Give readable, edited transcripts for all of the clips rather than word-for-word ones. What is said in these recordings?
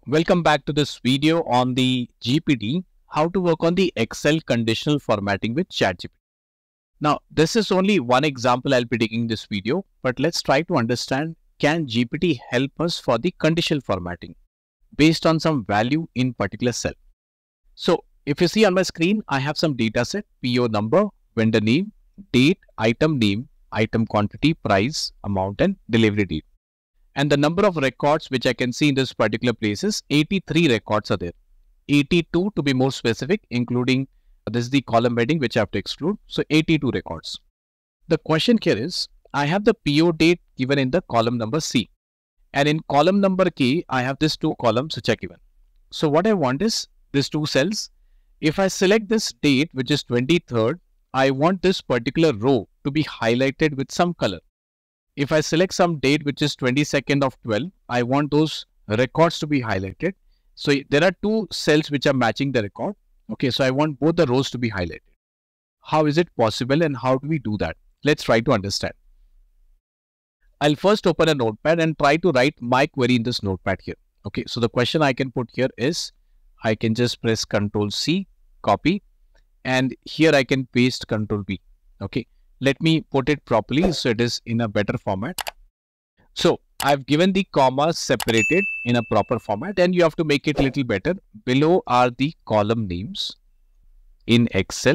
Welcome back to this video on the GPT, how to work on the Excel conditional formatting with ChatGPT. Now, this is only one example I'll be taking this video, but let's try to understand, can GPT help us for the conditional formatting based on some value in particular cell? So, if you see on my screen, I have some data set, PO number, vendor name, date, name, item quantity, price, amount, and delivery date. And the number of records which I can see in this particular place is 83 records are there. 82 to be more specific, including this is the column heading which I have to exclude. So 82 records. The question here is, I have the PO date given in the column number C. And in column number K, I have these two columns which are given. So what I want is these two cells. If I select this date, which is 23rd, I want this particular row to be highlighted with some color. If I select some date which is 22nd of 12, I want those records to be highlighted. So there are two cells which are matching the record. Okay, so I want both the rows to be highlighted. How is it possible and how do we do that? Let's try to understand. I'll first open a notepad and try to write my query in this notepad here. Okay, so the question I can put here is, I can just press Ctrl C, copy, and here I can paste Ctrl V. Okay. Let me put it properly so it is in a better format. So I've given the commas separated in a proper format, and you have to make it a little better. Below are the column names in Excel.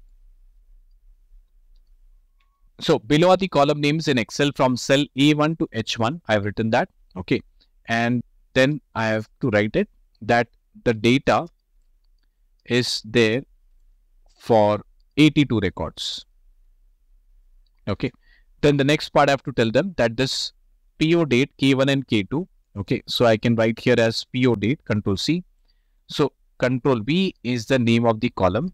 So below are the column names in Excel from cell A1 to H1. I've written that. Okay. And then I have to write it that the data is there for 82 records. Okay, then the next part I have to tell them that this PO date K1 and K2. Okay, so I can write here as PO date, Ctrl C. So Ctrl V is the name of the column.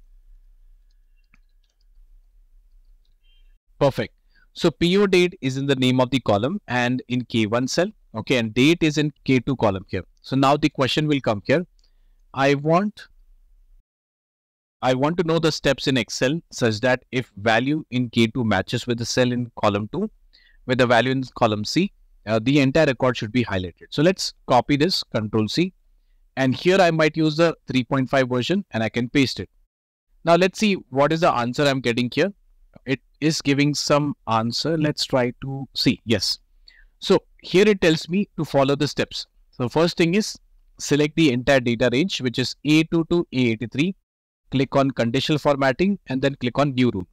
Perfect. So PO date is in the name of the column and in K1 cell. Okay, and date is in K2 column here. So now the question will come here. I want to know the steps in Excel such that if value in K2 matches with the cell in column 2 with the value in column C, the entire record should be highlighted. So let's copy this, Ctrl C, and here I might use the 3.5 version and I can paste it. Now let's see what is the answer I'm getting here. It is giving some answer. Let's try to see. Yes. So here it tells me to follow the steps. So first thing is select the entire data range, which is A2 to A83. Click on conditional formatting and then click on new rule.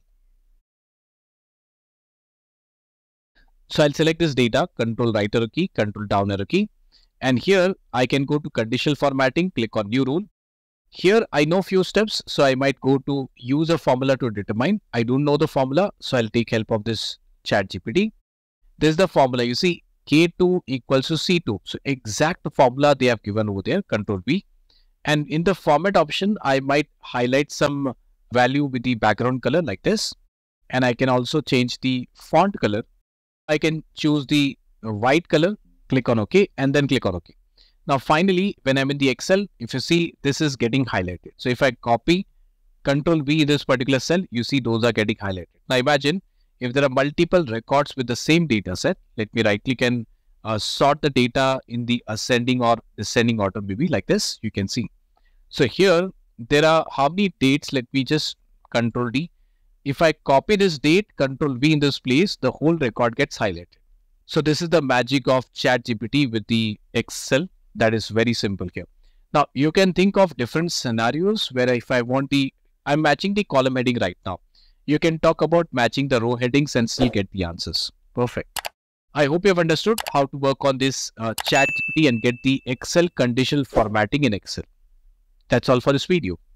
So I'll select this data, Control right arrow key, Control down arrow key. And here I can go to conditional formatting, click on new rule. Here I know few steps, so I might go to use a formula to determine. I don't know the formula, so I'll take help of this ChatGPT. This is the formula. You see K2 equals to C2. So exact formula they have given over there, Control V. And in the format option, I might highlight some value with the background color like this. And I can also change the font color. I can choose the white color, click on OK, and then click on OK. Now, finally, when I'm in the Excel, if you see, this is getting highlighted. So if I copy Ctrl V in this particular cell, you see those are getting highlighted. Now, imagine if there are multiple records with the same data set. Let me right click and sort the data in the ascending or descending order, maybe like this, you can see. So here there are how many dates? Let me just Control D. If I copy this date, Control V in this place, the whole record gets highlighted. So this is the magic of ChatGPT with the Excel. That is very simple here. Now you can think of different scenarios where if I want I'm matching the column heading right now. You can talk about matching the row headings and still get the answers. Perfect. I hope you have understood how to work on this ChatGPT and get the Excel conditional formatting in Excel. That's all for this video.